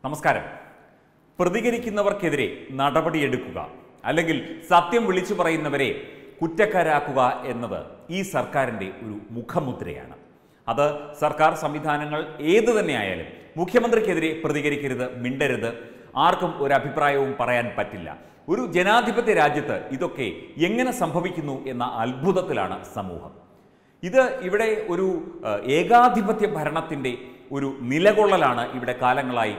നമസ്കാരം. പ്രതികരിക്കുന്നവർക്കെതിരെ നടപടിയെടുക്കുക അല്ലെങ്കിൽ സത്യം വിളിച്ചു പറയുന്നവരെ കുറ്റക്കാരാക്കുക എന്നത് ഈ സർക്കാരിൻ്റെ ഒരു മുഖമുദ്രയാണ്. അത് സർക്കാർ സംവിധാനങ്ങൾ ഏതു തന്നെയായാലും മുഖ്യമന്ത്രിക്കെതിരെ പ്രതികരിക്കരുത്, മിണ്ടരുത്, ആർക്കും ഒരു അഭിപ്രായവും പറയാൻ പറ്റില്ല. ഒരു ജനാധിപത്യ രാജ്യത്ത് ഇതൊക്കെ എങ്ങനെ സംഭവിക്കുന്നു എന്ന അത്ഭുതത്തിലാണ് സമൂഹം. ഇത് ഇവിടെ ഒരു ഏകാധിപത്യ ഭരണത്തിൻ്റെ ഒരു നിലകൊള്ളലാണ് ഇവിടെ കാലങ്ങളായി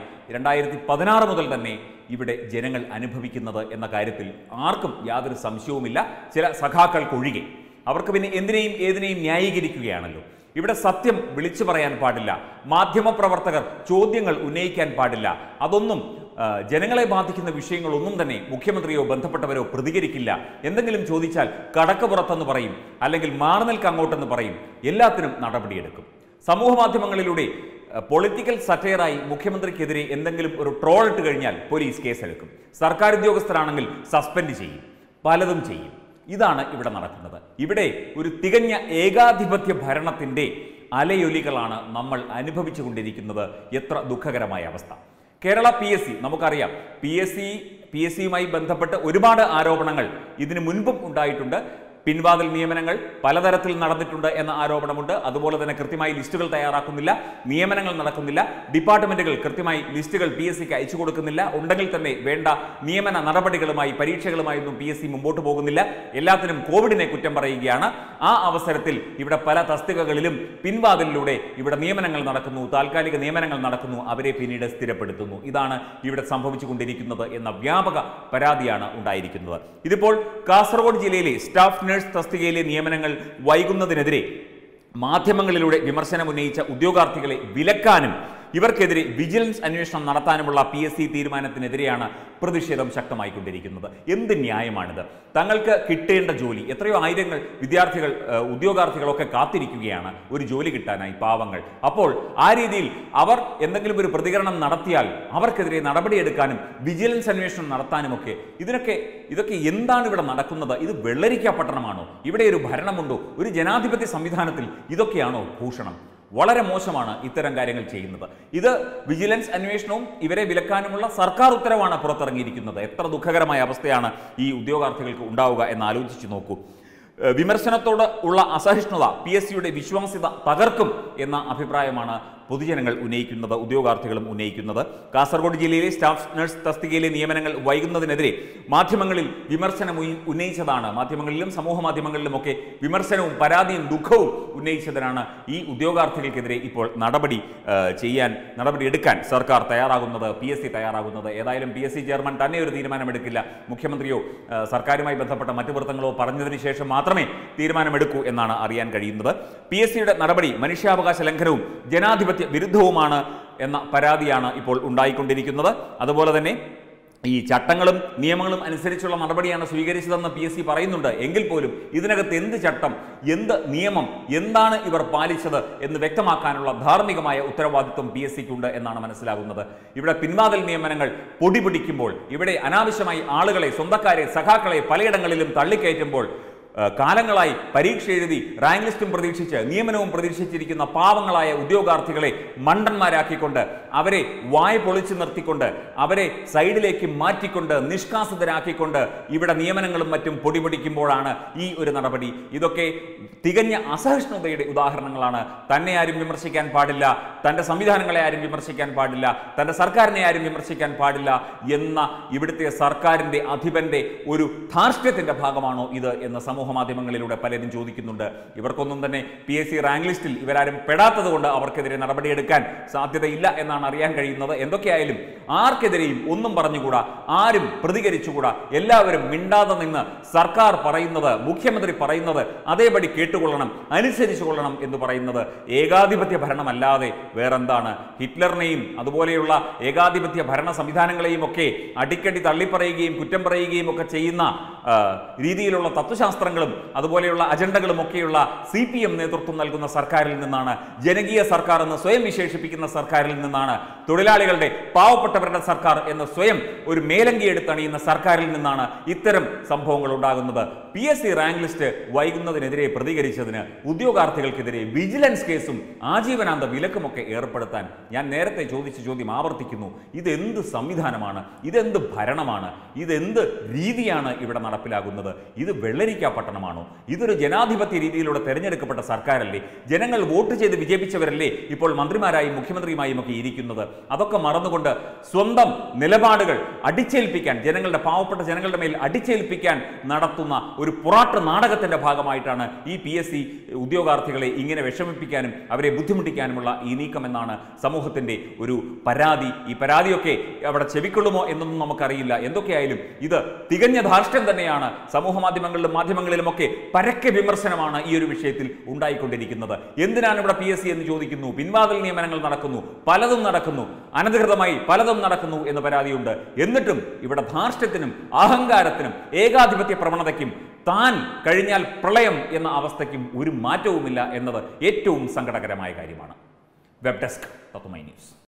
2016 മുതൽ തന്നെ ഇവിടെ ജനങ്ങൾ അനുഭവിക്കുന്നത് എന്ന കാര്യത്തിൽ ആർക്കും യാതൊരു സംശയവുമില്ല. ചില സഖാക്കൾക്കൊഴികെ. അവർക്ക് പിന്നെ എന്തിനേയും ഏതിനേയും ന്യായീകരിക്കുകയാണല്ലോ. ഇവിടെ സത്യം വിളിച്ചു പറയാൻ പാടില്ല, മാധ്യമപ്രവർത്തകർ ചോദ്യങ്ങൾ ഉന്നയിക്കാൻ പാടില്ല, അതൊന്നും ജനങ്ങളെ ബാധിക്കുന്ന വിഷയങ്ങളൊന്നും തന്നെ മുഖ്യമന്ത്രിയോ ബന്ധപ്പെട്ടവരോ പ്രതികരിക്കില്ല. എന്തെങ്കിലും ചോദിച്ചാൽ കടക്കപ്പുറത്തെന്ന് പറയും, അല്ലെങ്കിൽ മാറുനിൽക്ക് അങ്ങോട്ടെന്ന് പറയും. എല്ലാത്തിനും നടപടിയെടുക്കും. സമൂഹ മാധ്യമങ്ങളിലൂടെ പൊളിറ്റിക്കൽ സറ്റയറായി മുഖ്യമന്ത്രിക്കെതിരെ എന്തെങ്കിലും ഒരു ട്രോൾ ഇട്ട് കഴിഞ്ഞാൽ പോലീസ് കേസെടുക്കും. സർക്കാർ ഉദ്യോഗസ്ഥരാണെങ്കിൽ സസ്പെൻഡ് ചെയ്യും, പലതും ചെയ്യും. ഇതാണ് ഇവിടെ നടക്കുന്നത്. ഇവിടെ ഒരു തികഞ്ഞ ഏകാധിപത്യ ഭരണത്തിൻ്റെ അലയൊലികളാണ് നമ്മൾ അനുഭവിച്ചു കൊണ്ടിരിക്കുന്നത്. എത്ര ദുഃഖകരമായ അവസ്ഥ. കേരള PSC നമുക്കറിയാം. PSCയുമായി ബന്ധപ്പെട്ട് ഒരുപാട് ആരോപണങ്ങൾ ഇതിനു മുൻപും ഉണ്ടായിട്ടുണ്ട്. പിൻവാതിൽ നിയമനങ്ങൾ പലതരത്തിൽ നടന്നിട്ടുണ്ട് എന്ന ആരോപണമുണ്ട്. അതുപോലെ തന്നെ കൃത്യമായി ലിസ്റ്റുകൾ തയ്യാറാക്കുന്നില്ല, നിയമനങ്ങൾ നടക്കുന്നില്ല, ഡിപ്പാർട്ട്മെന്റുകൾ കൃത്യമായി ലിസ്റ്റുകൾ PSCക്ക് അയച്ചു കൊടുക്കുന്നില്ല. ഉണ്ടെങ്കിൽ തന്നെ വേണ്ട നിയമന നടപടികളുമായി പരീക്ഷകളുമായൊന്നും PSC മുമ്പോട്ട് പോകുന്നില്ല. എല്ലാത്തിനും കോവിഡിനെ കുറ്റം പറയുകയാണ്. ആ അവസരത്തിൽ ഇവിടെ പല തസ്തികകളിലും പിൻവാതിലിലൂടെ ഇവിടെ നിയമനങ്ങൾ നടക്കുന്നു, താൽക്കാലിക നിയമനങ്ങൾ നടക്കുന്നു, അവരെ പിന്നീട് സ്ഥിരപ്പെടുത്തുന്നു. ഇതാണ് ഇവിടെ സംഭവിച്ചുകൊണ്ടിരിക്കുന്നത് എന്ന വ്യാപക പരാതിയാണ് ഉണ്ടായിരിക്കുന്നത്. ഇതിപ്പോൾ കാസർഗോഡ് ജില്ലയിലെ സ്റ്റാഫ് നഴ്സ് തസ്തികയിലെ നിയമനങ്ങൾ വൈകുന്നതിനെതിരെ മാധ്യമങ്ങളിലൂടെ വിമർശനമുന്നയിച്ച ഉദ്യോഗാർത്ഥികളെ വിലക്കാനും ഇവർക്കെതിരെ വിജിലൻസ് അന്വേഷണം നടത്താനുമുള്ള PSC തീരുമാനത്തിനെതിരെയാണ് പ്രതിഷേധം ശക്തമായിക്കൊണ്ടിരിക്കുന്നത്. എന്ത് ന്യായമാണിത്? തങ്ങൾക്ക് കിട്ടേണ്ട ജോലി, എത്രയോ ആയിരങ്ങൾ വിദ്യാർത്ഥികൾ, ഉദ്യോഗാർത്ഥികളൊക്കെ കാത്തിരിക്കുകയാണ് ഒരു ജോലി കിട്ടാനായി, പാവങ്ങൾ. അപ്പോൾ ആ രീതിയിൽ അവർ എന്തെങ്കിലും ഒരു പ്രതികരണം നടത്തിയാൽ അവർക്കെതിരെ നടപടിയെടുക്കാനും വിജിലൻസ് അന്വേഷണം നടത്താനുമൊക്കെ ഇതൊക്കെ എന്താണ് ഇവിടെ നടക്കുന്നത്? ഇത് വെള്ളരിക്ക പട്ടണമാണോ? ഇവിടെ ഒരു ഭരണമുണ്ടോ? ഒരു ജനാധിപത്യ സംവിധാനത്തിൽ ഇതൊക്കെയാണോ ഭൂഷണം? വളരെ മോശമാണ് ഇത്തരം കാര്യങ്ങൾ ചെയ്യുന്നത്. ഇത് വിജിലൻസ് അന്വേഷണവും ഇവരെ വിലക്കാനുമുള്ള സർക്കാർ ഉത്തരവാണ് പുറത്തിറങ്ങിയിരിക്കുന്നത്. എത്ര ദുഃഖകരമായ അവസ്ഥയാണ് ഈ ഉദ്യോഗാർത്ഥികൾക്ക് ഉണ്ടാവുക എന്ന് ആലോചിച്ച് നോക്കൂ. വിമർശനത്തോട് ഉള്ള അസഹിഷ്ണുത PSCയുടെ വിശ്വാസ്യത തകർക്കും എന്ന അഭിപ്രായമാണ് പൊതുജനങ്ങൾ ഉന്നയിക്കുന്നത്, ഉദ്യോഗാർത്ഥികളും ഉന്നയിക്കുന്നത്. കാസർഗോഡ് ജില്ലയിലെ സ്റ്റാഫ് നഴ്സ് തസ്തികയിലെ നിയമനങ്ങൾ വൈകുന്നതിനെതിരെ മാധ്യമങ്ങളിൽ വിമർശനം ഉന്നയിച്ചതാണ്. മാധ്യമങ്ങളിലും സമൂഹ മാധ്യമങ്ങളിലുമൊക്കെ വിമർശനവും പരാതിയും ദുഃഖവും ഉന്നയിച്ചതിനാണ് ഈ ഉദ്യോഗാർത്ഥികൾക്കെതിരെ ഇപ്പോൾ നടപടിയെടുക്കാൻ സർക്കാർ തയ്യാറാകുന്നത്, PSC തയ്യാറാകുന്നത്. ഏതായാലും PSC ചെയർമാൻ തന്നെ ഒരു തീരുമാനമെടുക്കില്ല. മുഖ്യമന്ത്രിയോ സർക്കാരുമായി ബന്ധപ്പെട്ട മറ്റു വൃത്തങ്ങളോ പറഞ്ഞതിന് ശേഷം മാത്രമേ തീരുമാനമെടുക്കൂ എന്നാണ് അറിയാൻ കഴിയുന്നത്. PSCയുടെ നടപടി മനുഷ്യാവകാശ ലംഘനവും ജനാധിപത്യ വിരുദ്ധവുമാണ് എന്ന പരാതിയാണ് ഇപ്പോൾ ഉണ്ടായിക്കൊണ്ടിരിക്കുന്നത്. അതുപോലെ തന്നെ ഈ ചട്ടങ്ങളും നിയമങ്ങളും അനുസരിച്ചുള്ള നടപടിയാണ് സ്വീകരിച്ചതെന്ന് PSC പറയുന്നുണ്ട്. എങ്കിൽ പോലും ഇതിനകത്ത് എന്ത് ചട്ടം, എന്ത് നിയമം, എന്താണ് ഇവർ പാലിച്ചത് എന്ന് വ്യക്തമാക്കാനുള്ള ധാർമ്മികമായ ഉത്തരവാദിത്വം PSCക്കുണ്ട് എന്നാണ് മനസ്സിലാകുന്നത്. ഇവിടെ പിൻവാതിൽ നിയമനങ്ങൾ പൊടി പിടിക്കുമ്പോൾ, ഇവിടെ അനാവശ്യമായി ആളുകളെ, സ്വന്തക്കാരെ, സഖാക്കളെ പലയിടങ്ങളിലും തള്ളിക്കയറ്റുമ്പോൾ, കാലങ്ങളായി പരീക്ഷ എഴുതി റാങ്ക് ലിസ്റ്റും പ്രതീക്ഷിച്ച് നിയമനവും പ്രതീക്ഷിച്ചിരിക്കുന്ന പാവങ്ങളായ ഉദ്യോഗാർത്ഥികളെ മണ്ടന്മാരാക്കിക്കൊണ്ട്, അവരെ വായ പൊളിച്ചു നിർത്തിക്കൊണ്ട്, അവരെ സൈഡിലേക്ക് മാറ്റിക്കൊണ്ട്, നിഷ്കാസിതരാക്കിക്കൊണ്ട് ഇവിടെ നിയമനങ്ങളും മറ്റും പൊടിപിടിക്കുമ്പോഴാണ് ഈ ഒരു നടപടി. ഇതൊക്കെ തികഞ്ഞ അസഹിഷ്ണുതയുടെ ഉദാഹരണങ്ങളാണ്. തന്നെ ആരും വിമർശിക്കാൻ പാടില്ല, തൻ്റെ സംവിധാനങ്ങളെ ആരും വിമർശിക്കാൻ പാടില്ല, തൻ്റെ സർക്കാരിനെ ആരും വിമർശിക്കാൻ പാടില്ല എന്ന ഇവിടുത്തെ സർക്കാരിൻ്റെ അധിപന്റെ ഒരു ധാർഷ്ട്യത്തിൻ്റെ ഭാഗമാണോ ഇത് എന്ന് സമൂഹ മാധ്യമങ്ങളിലൂടെ പലരും ചോദിക്കുന്നുണ്ട്. ഇവർക്കൊന്നും തന്നെ PSC റാങ്ക് ലിസ്റ്റിൽ ഇവരാരും പെടാത്തത് കൊണ്ട് അവർക്കെതിരെ നടപടിയെടുക്കാൻ സാധ്യതയില്ല എന്നാണ് അറിയാൻ കഴിയുന്നത്. എന്തൊക്കെയായാലും ആർക്കെതിരെയും ഒന്നും പറഞ്ഞുകൂടാ, ആരും പ്രതികരിച്ചുകൂടാ. എല്ലാവരും മിണ്ടാതെ നിന്ന് സർക്കാർ പറയുന്നത്, മുഖ്യമന്ത്രി പറയുന്നത് അതേപടി കേട്ടുകൊള്ളണം, അനുസരിച്ചു കൊള്ളണം എന്ന് പറയുന്നത് ഏകാധിപത്യ ഭരണമല്ലാതെ വേറെന്താണ്? ഹിറ്റ്ലറിനെയും അതുപോലെയുള്ള ഏകാധിപത്യ ഭരണ സംവിധാനങ്ങളെയും ഒക്കെ അടിക്കടി തള്ളിപ്പറയുകയും കുറ്റം പറയുകയും ഒക്കെ ചെയ്യുന്ന രീതിയിലുള്ള തത്വശാസ്ത്രങ്ങളും അതുപോലെയുള്ള അജണ്ടകളും ഒക്കെയുള്ള CPM നേതൃത്വം നൽകുന്ന സർക്കാരിൽ നിന്നാണ്, ജനകീയ സർക്കാർ എന്ന് സ്വയം വിശേഷിപ്പിക്കുന്ന സർക്കാരിൽ നിന്നാണ്, തൊഴിലാളികളുടെ പാവപ്പെട്ടവരുടെ സർക്കാർ എന്ന് സ്വയം ഒരു മേലങ്കി എടുത്തണിയുന്ന സർക്കാരിൽ നിന്നാണ് ഇത്തരം സംഭവങ്ങൾ ഉണ്ടാകുന്നത്. PSC റാങ്ക് ലിസ്റ്റ് വൈകുന്നതിനെതിരെ പ്രതികരിച്ചതിന് ഉദ്യോഗാർത്ഥികൾക്കെതിരെ വിജിലൻസ് കേസും ആജീവനാന്ത വിലക്കുമൊക്കെ ഏർപ്പെടുത്താൻ ഞാൻ നേരത്തെ ചോദിച്ച ചോദ്യം ആവർത്തിക്കുന്നു. ഇതെന്ത് സംവിധാനമാണ്? ഇതെന്ത് ഭരണമാണ്? ഇതെന്ത് രീതിയാണ് ഇവിടെ നടപ്പിലാകുന്നത്? ഇത് വെള്ളരിക്ക പട്ടണമാണോ? ഇതൊരു ജനാധിപത്യ രീതിയിലൂടെ തെരഞ്ഞെടുക്കപ്പെട്ട സർക്കാരല്ലേ? ജനങ്ങൾ വോട്ട് ചെയ്ത് വിജയിപ്പിച്ചവരല്ലേ ഇപ്പോൾ മന്ത്രിമാരായും മുഖ്യമന്ത്രിയുമായും ഒക്കെ ഇരിക്കുന്നത്? അതൊക്കെ മറന്നുകൊണ്ട് സ്വന്തം നിലപാടുകൾ അടിച്ചേൽപ്പിക്കാൻ, പാവപ്പെട്ട ജനങ്ങളുടെ മേൽ അടിച്ചേൽപ്പിക്കാൻ നടത്തുന്ന ഒരു പൊറാട്ട് നാടകത്തിന്റെ ഭാഗമായിട്ടാണ് ഈ PSC ഉദ്യോഗാർത്ഥികളെ ഇങ്ങനെ വിഷമിപ്പിക്കാനും അവരെ ബുദ്ധിമുട്ടിക്കാനുമുള്ള ഈ നീക്കമെന്നാണ് സമൂഹത്തിന്റെ ഒരു പരാതി. ഈ പരാതിയൊക്കെ അവിടെ ചെവിക്കൊള്ളുമോ എന്നൊന്നും നമുക്കറിയില്ല. എന്തൊക്കെയായാലും ഇത് തികഞ്ഞ ധാർഷ്ട്യം തന്നെയാണ്. സമൂഹ മാധ്യമങ്ങളിലുമൊക്കെ പരക്കെ വിമർശനമാണ് ഈ ഒരു വിഷയത്തിൽ ഉണ്ടായിക്കൊണ്ടിരിക്കുന്നത്. എന്തിനാണ് ഇവിടെ PSC എന്ന് ചോദിക്കുന്നു. പിൻവാതിൽ നിയമനങ്ങൾ നടക്കുന്നു, പലതും നടക്കുന്നു, അനധികൃതമായി പലതും നടക്കുന്നു എന്ന് പരാതിയുണ്ട്. എന്നിട്ടും ഇവിടെ ധാർഷ്ട്യത്തിനും അഹങ്കാരത്തിനും ഏകാധിപത്യ പ്രവണതയ്ക്കും താൻ കഴിഞ്ഞാൽ പ്രളയം എന്ന അവസ്ഥയ്ക്കും ഒരു മാറ്റവുമില്ല എന്നത് ഏറ്റവും സങ്കടകരമായ കാര്യമാണ്. Web desk Tatwamayi news.